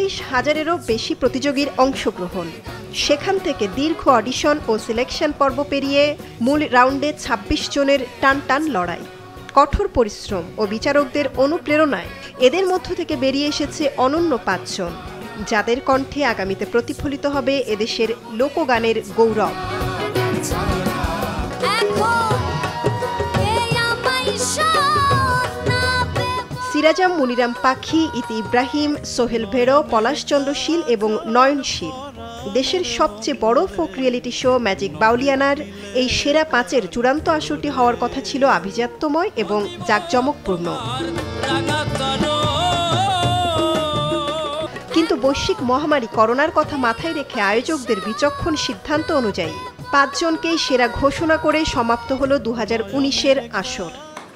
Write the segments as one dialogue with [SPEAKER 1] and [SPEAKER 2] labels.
[SPEAKER 1] ৩৫,০০০-এরও বেশি প্রতিযোগীর অংশগ্রহণ। সেখান থেকে দীর্ঘ অডিশন ও সিলেকশন পর্ব পেরিয়ে মূল রাউন্ডে ২৬ জনের টান লড়াই। কঠোর পরিশ্রম ও বিচারকদের অনুপ্রেরণায় এদের মধ্য থেকে বেরিয়ে এসেছে অনন্য ৫ জন, যাদের কণ্ঠে আগামীতে প্রতিফলিত হবে এদেশের লোকগানের গৌরব। সিরাজাম, মুনিরাম পাখি, ইতি ইব্রাহিম, সোহেল ভেড়ো, পলাশচন্দ্র শীল এবং নয়ন শীল। দেশের সবচেয়ে বড় ফোক রিয়েলিটি শো ম্যাজিক বাউলিয়ানার এই সেরা ৫-এর চূড়ান্ত আসরটি হওয়ার কথা ছিল আভিজাত্যময় এবং জাঁকজমকপূর্ণ। কিন্তু বৈশ্বিক মহামারী করোনার কথা মাথায় রেখে আয়োজকদের বিচক্ষণ সিদ্ধান্ত অনুযায়ী ৫ জনকেই সেরা ঘোষণা করে সমাপ্ত হল ২০১৯-এর আসর।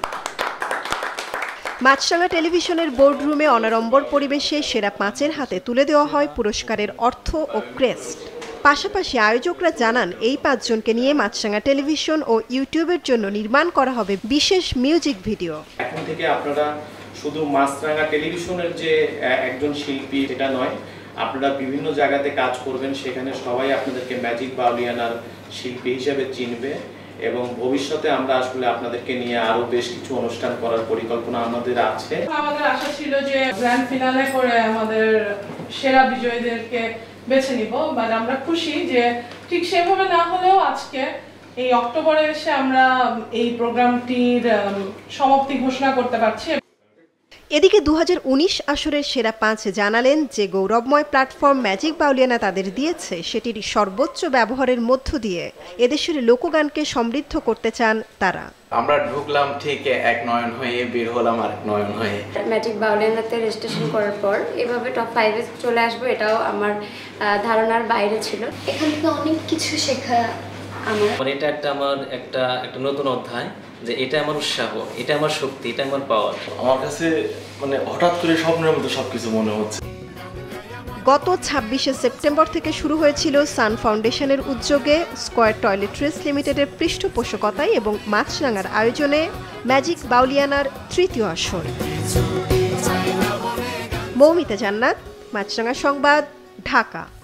[SPEAKER 1] মাছরাঙা টেলিভিশনের বোর্ডরুমে অনাড়ম্বর পরিবেশে সেরা ৫-এর হাতে তুলে দেওয়া হয় পুরস্কারের অর্থ ও ক্রেস্ট। পাশাপাশি আয়োজকরা জানান, এই ৫ জনকে নিয়ে মাছরাঙা টেলিভিশন ও ইউটিউবের জন্য নির্মাণ করা হবে বিশেষ মিউজিক ভিডিও।
[SPEAKER 2] এখন থেকে আপনারা শুধু মাছরাঙা টেলিভিশনের যে একজন শিল্পী এটা নয়, আপনারা বিভিন্ন জায়গাতে কাজ করবেন, সেখানে সবাই আপনাদেরকে ম্যাজিক বাউলিয়ানার শিল্পী হিসেবে চিনবে এবং ভবিষ্যতে আমরা আসলে আপনাদেরকে নিয়ে আরো বেশ কিছু অনুষ্ঠান করার পরিকল্পনা আমাদের আছে।
[SPEAKER 3] আমাদের আশা ছিল যে গ্র্যান্ড ফিনালে করে আমাদের সেরা বিজয়ীদেরকে বেছে নিব, বাট আমরা খুশি যে ঠিক সেভাবে না হলেও আজকে এই অক্টোবরে এসে আমরা এই প্রোগ্রামটির সমাপ্তি ঘোষণা করতে পারছি।
[SPEAKER 1] এদিকে ২০১৯ আসরের সেরা ৫ জানালেন, যে গৌরবময় প্ল্যাটফর্ম ম্যাজিক বাউলিয়ানা তাদের দিয়েছে সেটির সর্বোচ্চ ব্যবহারের মধ্য দিয়ে এদেশের লোকগানকে সমৃদ্ধ করতে চান তারা।
[SPEAKER 4] আমরা ঢুকলাম ঠিক এক নয়ন হয়ে, বের হলাম আর নয়ন হয়ে।
[SPEAKER 5] ম্যাজিক বাউলিয়ানাতে রেজিস্ট্রেশন করার পর এভাবে টপ 5-এ চলে আসবো, এটাও আমার ধারণার বাইরে ছিল। এখান থেকে অনেক কিছু শেখা আমার।
[SPEAKER 6] এটা আমার একটা নতুন অধ্যায়, যে এটা আমার উৎসাহ, এটা আমার শক্তি, এটা আমার পাওয়ার।
[SPEAKER 7] আমার কাছে হঠাৎ করে স্বপ্নের মতো সবকিছু মনে হচ্ছে।
[SPEAKER 1] গত ২৬শে সেপ্টেম্বর থেকে শুরু হয়েছিল সান ফাউন্ডেশনের উদ্যোগে স্কয়ার টয়লেট্রিজ লিমিটেডের পৃষ্ঠপোষকতায় এবং মাছরাঙার আয়োজনে ম্যাজিক বাউলিয়ানার ৩য় আসর। মৌমিতা জান্নাত, মাছরাঙা সংবাদ, ঢাকা।